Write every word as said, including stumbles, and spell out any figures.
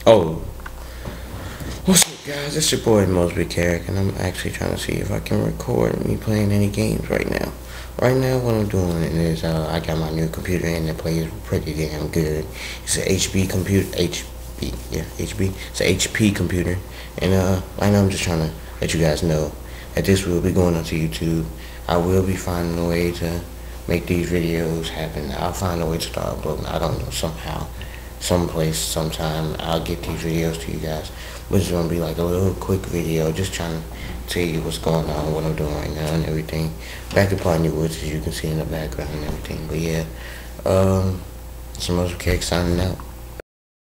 Oh, what's up, guys? It's your boy Mosby Carrick, and I'm actually trying to see if I can record me playing any games right now. Right now, what I'm doing is uh, I got my new computer and it plays pretty damn good. It's an H P computer, H P, yeah, H P. It's an H P computer, and uh, right now I'm just trying to let you guys know that this will be going onto YouTube. I will be finding a way to make these videos happen. I'll find a way to start uploading. I don't know, somehow, someplace, sometime, I'll get these videos to you guys. But it's gonna be like a little quick video, just trying to tell you what's going on, what I'm doing right now, and everything. Back in Pawnee Woods, as you can see in the background and everything. But yeah, um, some other cake signing out.